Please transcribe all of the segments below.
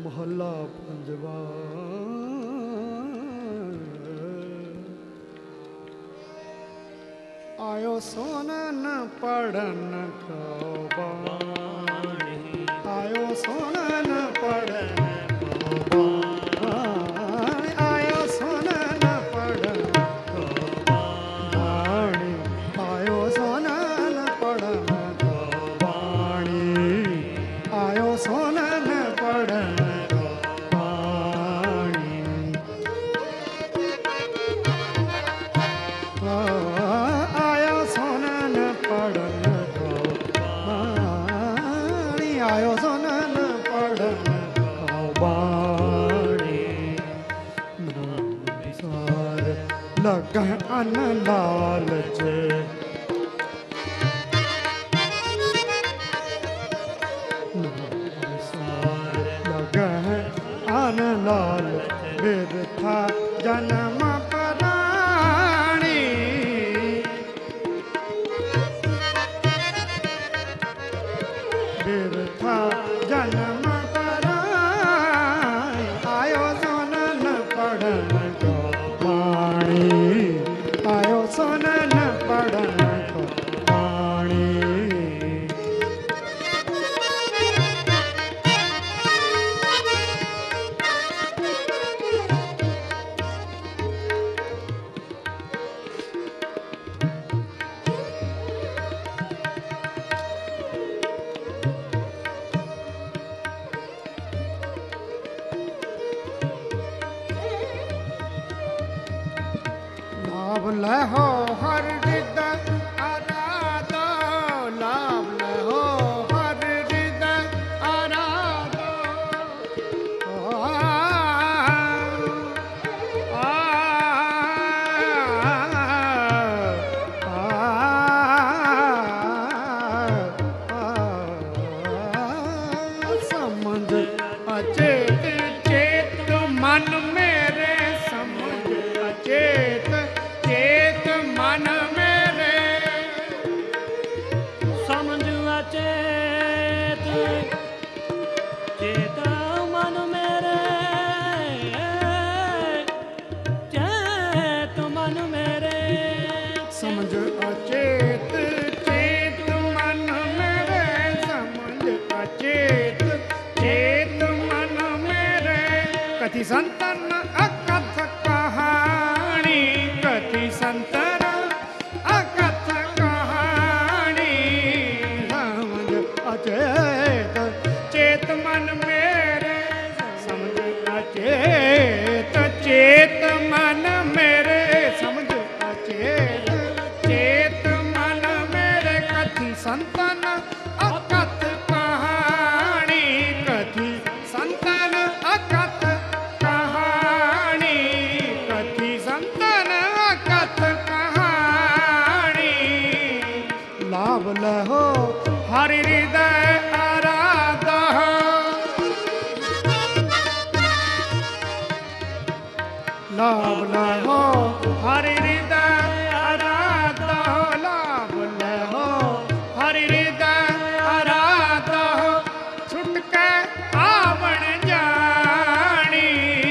महला पंजवा। आयो सोनन पढ़न को बाणी, आयो सोनन पढ़न को बाणी, आयो सोनन पढ़न को बाणी, आयो सोनन पढ़न को बाणी, आयो सोनन पढ़न को बाणी। आयो सोनन पढ़न को बाणी, आयो सोनन पढ़न को बाणी। सार लगह अन लालच, सार लगह अन लालच, बिरथा जन्म पराणी। बिरथा जन्म पराई, आयो सोनन पढ़न को बाणी, आयो सोनन पढ़न को बाणी। लाभ लहो हर हृदय आराधो, लाभ लहो हर हृदय आराधो। समझ अचेत चेत मन मेरे, समझ अचेत चेत मन मेरे, समझ अचेत चेत मन मेरे, चेत मन मेरे। समझ अचेत चेत मन मेरे, समझ अचेत चेत मन मेरे। कथि संतन अकथ कहानी, कथि संतन अकथ कहानी। समझ अचेत चेत मन मेरे, समझ अचेत चेत मन मेरे, समझ अचेत चेत मन मेरे। कथि संतन अकथ कहानी, कथि संतन अकथ कहानी, कथि संतन अकथ कहानी। लाभ लहो हरि हृदय आराधो, लाभ लहो हरि हृदय आराधो, लाभ लहो हरि हृदय आराधो। छुटके आवण जानी,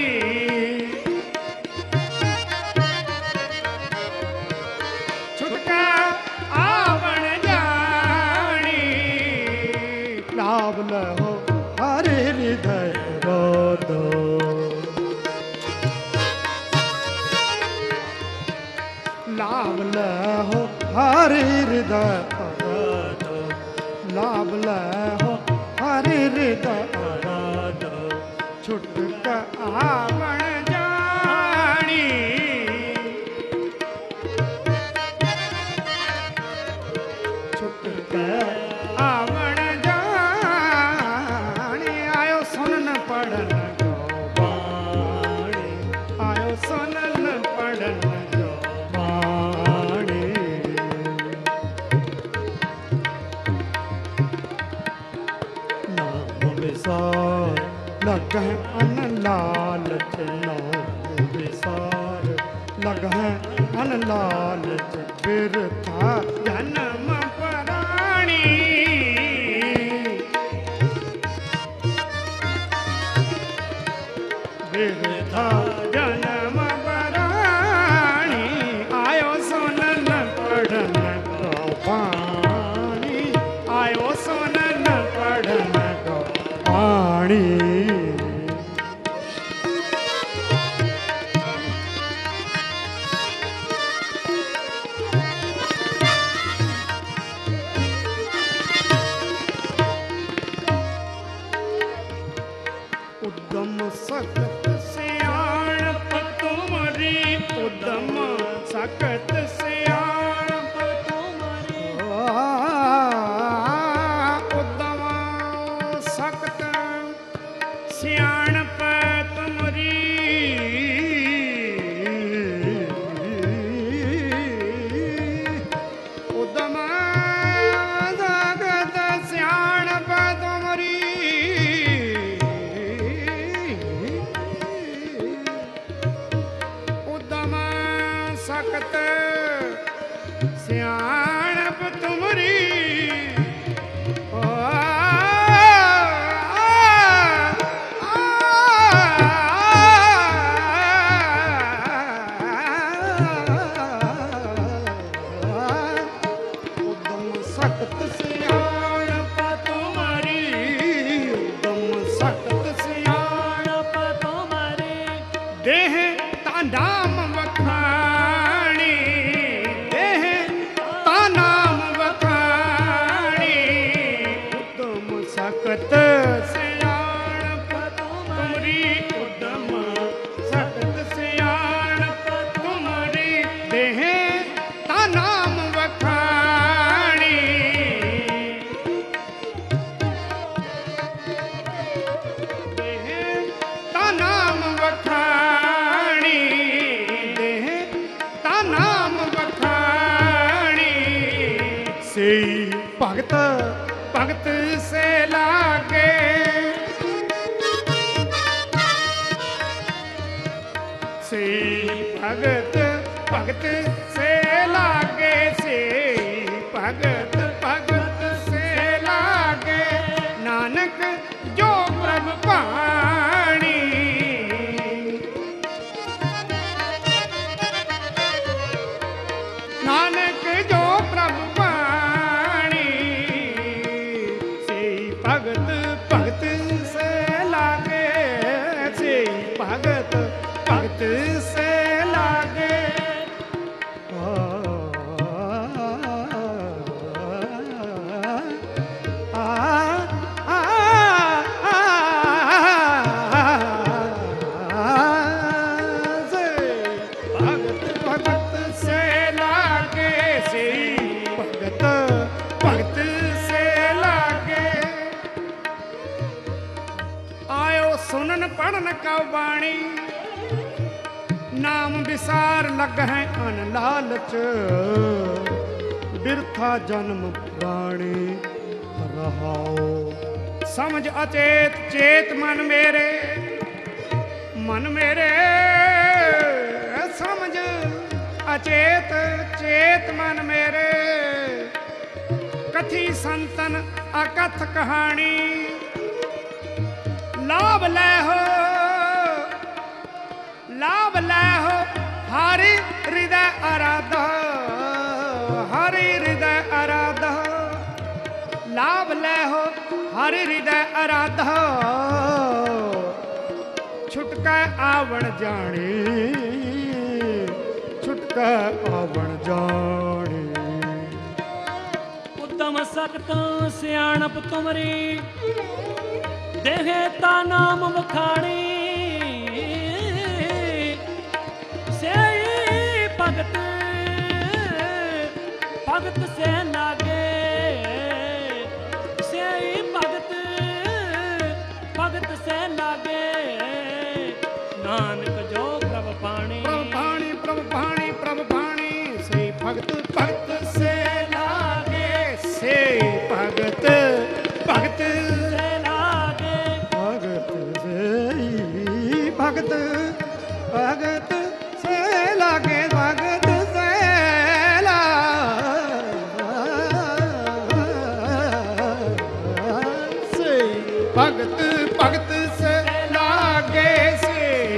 छुटके आवण जानी। लाभ लहो हरि हृदय रोधो, लाभ लहो हरि हृदय आराधो, लाभ लहो हरि हृदय आराधो। छुटक आवण जानी, छुटक आवण जानी। आयो सुनन पढ़न को बाणी, आयो सुनन पढ़न को बाणी। नाम विसार लगह अन लालच, नाम विसार लगह अन लालच। बिरथा जन्म पराणी, बिरथा जन्म बरानी आयो सुनन पढ़न को पानी आयो सुनन पढ़न को पानी उद्दम सकत सियाणप तुमरी उद्दम सकत सियाणप तुमरी उद्दम सकत सियाणप तुमरी उद्दम सकत सियाणप तुमरी सकत सियाणप तुमरी उद्दम सकत सियाणप तुमरी उद्दम सकत सियाणप तुमरी देह ता नाम वखाणी देह ता नाम वखाणी उद्दम सकत सियाणप तुमरी उद्दम सकत सियाणप तुमरी देह ता नाम वखाणी देह ता नाम वखाणी देह ता नाम वखाणी से भगत भगत से लागे से भगत भगत से लागे से भगत भगत से लागे नानक जो प्रभु पाणी नानक जो प्रभु पाणी से भगत भगत से लागे से भगत भगत से लागे सुनन पढ़न का वाणी नाम विसार लग है अन लालच बिरथा जन्म प्राणी रहाओ समझ अचेत चेत मन मेरे समझ अचेत चेत मन मेरे कथी संतन अकथ कहानी लाभ ले हो हरि हृदय आराध हरि हृदय आराध लाभ ले हो हरि हृदय आराध छुटका आवण जाने छुटका आवण जाने उद्दम सकत सियाणप तुमरी देहे ता नाम वखाणी से भगत भगत से लागे से भगत भगत से लागे नानक जो प्रभु पाणी प्रभु पाणी से भगत भगत से लागे से भगत भगत भगत भगत से लागे भगत से भगत भगत से लागे से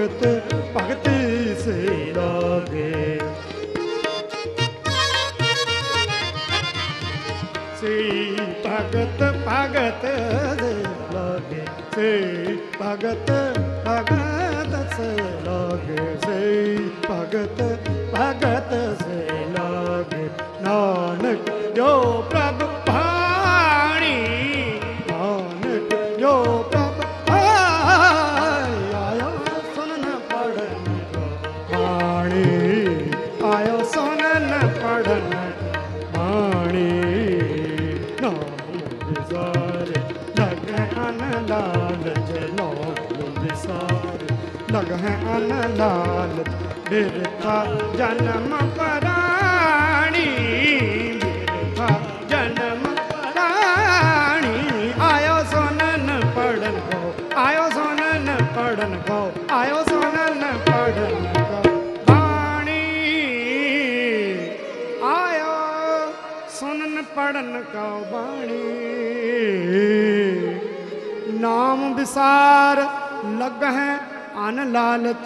भगत भगति से लागे से भगत भगत से लागे से भगत भगत से लागे से भगत भगत से लागे नानक जो प्रभु भाणी नानक जो प्रभु आयो सुनन पढ़न वाणी आयो सुनन पढ़न वाणी नाम विसारे लगे अन लालच नाम विसारे लगे अन लालच बिरथा जन्म पराणी बिरथा जन्म पराणी आयो सोनन पढ़न को आयो सोनन पढ़न को आयो सोनन पढ़न को वाणी आयो सुनन पढ़न को वाणी नाम विसार लग है अन लालच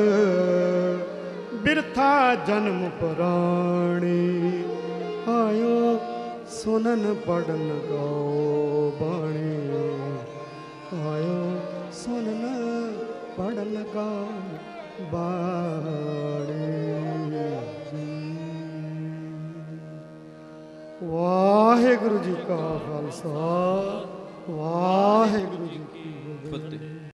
बिरथा जन्म पराणी आयो सुनन पढ़न गाओ बाणी आयो सुनन पढ़न गाओ बाणी वाहिगुरु जी का खालसा वाहिगुरु जी की फतेह।